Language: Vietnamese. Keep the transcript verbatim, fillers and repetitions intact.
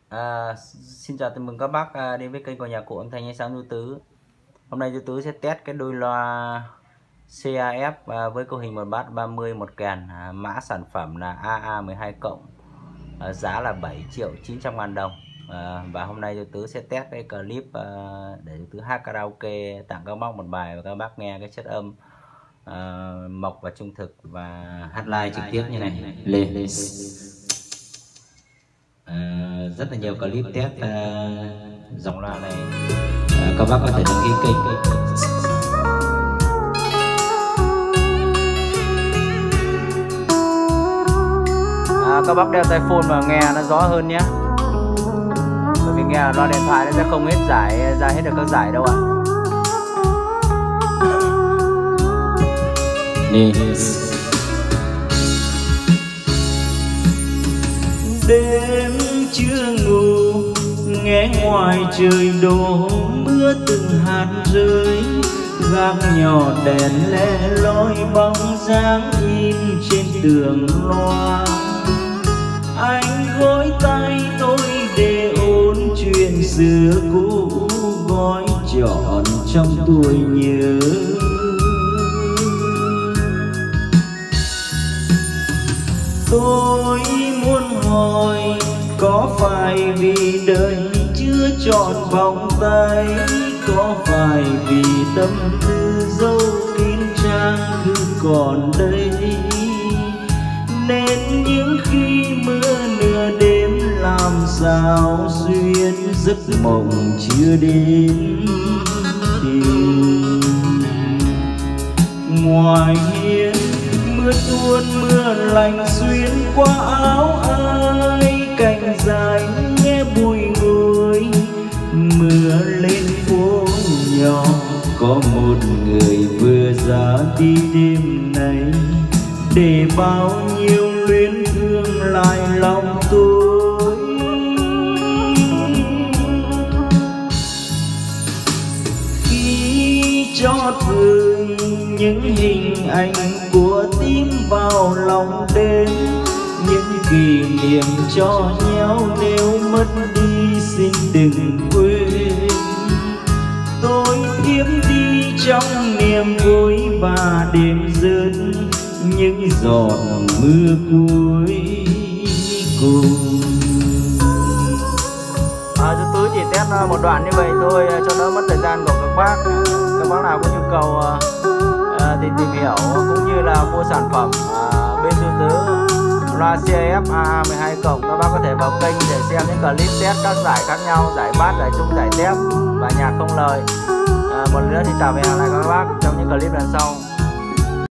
À, xin chào, mừng các bác à, đến với kênh của nhà cụ âm thanh ánh sáng Du Tứ. Hôm nay Du Tứ sẽ test cái đôi loa xê a ép à, với cấu hình một bát ba mươi một kèn, à, mã sản phẩm là a a mười hai cộng, à, giá là bảy triệu chín trăm ngàn đồng. À, và hôm nay Du Tứ sẽ test cái clip à, để Du Tứ hát karaoke tặng các bác một bài và các bác nghe cái chất âm à, mộc và trung thực và hát live trực tiếp như này lên lên. À, rất là nhiều clip test uh, dòng loa này, à, các bác có thể đăng ký kênh. À, các bác đeo tai phone mà nghe nó rõ hơn nhé, bởi vì nghe loa điện thoại nó sẽ không hết giải ra hết được các giải đâu ạ. Đi. Đêm chưa ngủ, nghe ngoài trời đổ mưa từng hạt rơi, gác nhỏ đèn le lói bóng dáng in trên tường loa. Anh gối tay tôi để ôn chuyện xưa cũ, gói trọn trong tuổi nhớ. Tôi muốn hỏi, có phải vì đời chưa chọn vòng tay, có phải vì tâm tư dấu kín trang thư còn đây, nên những khi mưa nửa đêm làm sao xuyên giấc mộng chưa đến thì ngoài hiên mưa tuôn mưa lạnh xuyên qua áo ai, cành dài nghe bùi ngùi. Mưa lên phố nhỏ, có một người vừa ra đi đêm nay, để bao nhiêu luyến thương lại lòng tôi. Khi chót gửi những hình ảnh của tim vào lòng đêm, những kỷ niệm cho nhau nếu mất đi xin đừng quên. Tôi kiếm đi trong niềm vui và đêm rơi những giọt mưa cuối cùng. À, Du Tứ chỉ test một đoạn như vậy thôi cho đỡ mất thời gian của các bác. Các bác nào có nhu cầu à, thì tìm hiểu cũng như là mua sản phẩm à, bên Du Tứ loa xê a ép a a mười hai cộng, các bác có thể vào kênh để xem những clip test các giải khác nhau, giải bass, giải trung, giải tép và nhạc không lời. À, một lần nữa thì chào và hẹn gặp lại các bác trong những clip lần sau.